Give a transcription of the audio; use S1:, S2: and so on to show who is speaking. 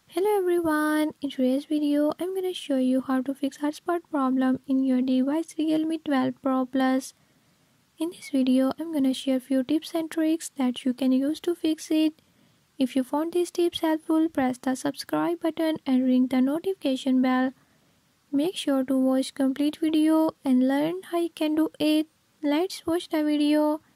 S1: Hello everyone, in today's video I'm gonna show you how to fix hotspot problem in your device Realme 12 Pro Plus. In this video I'm gonna share few tips and tricks that you can use to fix it. If you found these tips helpful, press the subscribe button and ring the notification bell. Make sure to watch complete video and learn how you can do it. Let's watch the video.